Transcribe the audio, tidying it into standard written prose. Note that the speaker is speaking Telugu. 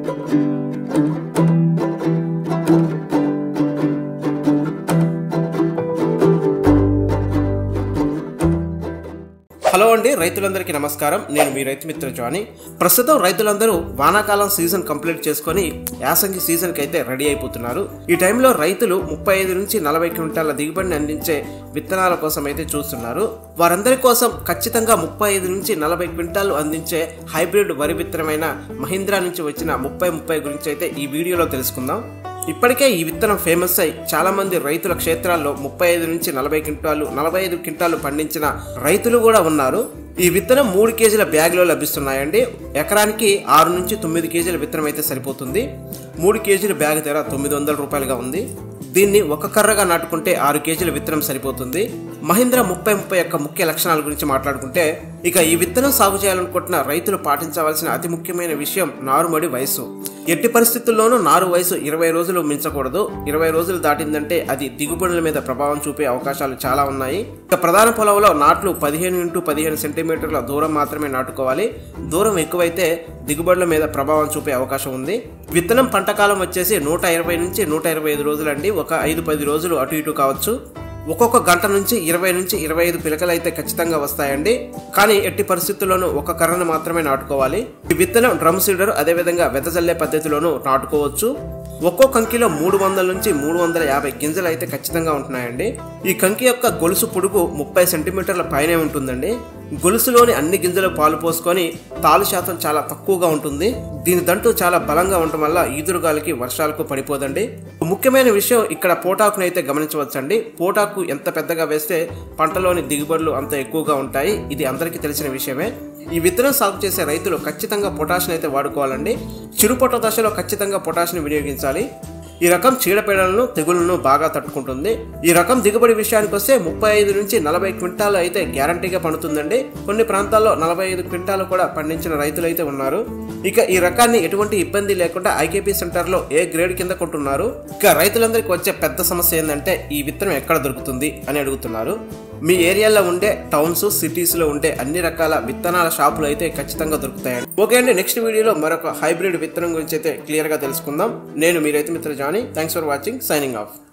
హలో అండి, రైతులందరికీ నమస్కారం. నేను మీ రైతు మిత్ర జానీ. ప్రస్తుతం రైతులందరూ వానాకాలం సీజన్ కంప్లీట్ చేసుకొని యాసంగి సీజన్కి అయితే రెడీ అయిపోతున్నారు. ఈ టైంలో రైతులు 35 నుంచి 40 క్వింటాల దిగుబడిని అందించే విత్తనాల కోసం అయితే చూస్తున్నారు. వారందరి కోసం ఖచ్చితంగా 35 నుంచి 40 క్వింటాలు అందించే హైబ్రిడ్ వరి విత్తనమైన మహీంద్రా నుంచి వచ్చిన 30 గురించి అయితే ఈ వీడియోలో తెలుసుకుందాం. ఇప్పటికే ఈ విత్తనం ఫేమస్ అయి చాలా మంది రైతుల క్షేత్రాల్లో 35 నుంచి 40 క్వింటాలు 45 క్వింటాలు పండించిన రైతులు కూడా ఉన్నారు. ఈ విత్తనం 3 కేజీల బ్యాగ్లో లభిస్తున్నాయండి. ఎకరానికి 6 నుంచి 9 కేజీల విత్తనం అయితే సరిపోతుంది. 3 కేజీల బ్యాగ్ ధర 900 రూపాయలుగా ఉంది. దీన్ని ఒక కర్రగా నాటుకుంటే 6 కేజీల విత్తనం సరిపోతుంది. మహీంద్రా 30 యొక్క ముఖ్య లక్షణాల గురించి మాట్లాడుకుంటే, ఇక ఈ విత్తనం సాగు చేయాలనుకుంటున్న రైతులు పాటించవలసిన అతి ముఖ్యమైన విషయం నారుమడి వయసు. ఎట్టి పరిస్థితుల్లోనూ నారు వయసు 20 రోజులు మించకూడదు. 20 రోజులు దాటిందంటే అది దిగుబడుల మీద ప్రభావం చూపే అవకాశాలు చాలా ఉన్నాయి. ఇక ప్రధాన పొలంలో నాట్లు 15 x 15 సెంటీమీటర్ల దూరం మాత్రమే నాటుకోవాలి. దూరం ఎక్కువైతే దిగుబడుల మీద ప్రభావం చూపే అవకాశం ఉంది. విత్తనం పంటకాలం వచ్చేసి 120 నుంచి 125 రోజులండి. ఒక 5-10 రోజులు అటు ఇటు కావచ్చు. ఒక్కొక్క గంట నుంచి 20 నుంచి 25 పిలకలు అయితే ఖచ్చితంగా వస్తాయండి. కానీ ఎట్టి పరిస్థితుల్లోనూ ఒక కర్రను మాత్రమే నాటుకోవాలి. ఈ విత్తనం డ్రమ్ సీడర్ అదేవిధంగా వెదజల్లే పద్ధతిలోనూ నాటుకోవచ్చు. ఒక్కో కంకిలో 300 నుంచి 350 గింజలు అయితే ఖచ్చితంగా ఉంటున్నాయండి. ఈ కంకి యొక్క గొలుసు పొడుగు 30 సెంటీమీటర్ల పైనే ఉంటుందండి. గొలుసులోని అన్ని గింజలు పాలు పోసుకొని తాలు శాతం చాలా తక్కువగా ఉంటుంది. దీని దంటు చాలా బలంగా ఉండటం వల్ల ఈదురుగాలికి వర్షాలకు పడిపోదండి. ముఖ్యమైన విషయం ఇక్కడ పోటాకును అయితే గమనించవచ్చండి. పోటాకు ఎంత పెద్దగా వేస్తే పంటలోని దిగుబడులు అంత ఎక్కువగా ఉంటాయి. ఇది అందరికీ తెలిసిన విషయమే. ఈ విత్తనం సాగు చేసే రైతులు ఖచ్చితంగా పొటాషియం అయితే వాడుకోవాలండి. చిరుపొట్ట దశలో ఖచ్చితంగా పొటాషియం వినియోగించాలి. ఈ రకం చీడపీడలను తెగుళ్లను బాగా తట్టుకుంటుంది. ఈ రకం దిగుబడి విషయానికి వస్తే 35 నుంచి 40 క్వింటాలు అయితే గ్యారంటీగా పండుతుందండి. కొన్ని ప్రాంతాల్లో 45 క్వింటాలు కూడా పండించిన రైతులు అయితే ఉన్నారు. ఇక ఈ రకాన్ని ఎటువంటి ఇబ్బంది లేకుండా ఐకేపీ సెంటర్లో ఏ గ్రేడ్ కింద కొంటున్నారు. ఇక రైతులందరికీ వచ్చే పెద్ద సమస్య ఏంటంటే ఈ విత్తనం ఎక్కడ దొరుకుతుంది అని అడుగుతున్నారు. మీ ఏరియాలో ఉండే టౌన్స్ సిటీస్ లో ఉండే అన్ని రకాల విత్తనాల షాపులు అయితే ఖచ్చితంగా దొరుకుతాయండి. ఓకే అండి, నెక్స్ట్ వీడియోలో మరొక హైబ్రిడ్ విత్తనం గురించి అయితే క్లియర్ గా తెలుసుకుందాం. నేను మీ రైతు మిత్ర Johnny. Thanks for watching. Signing of.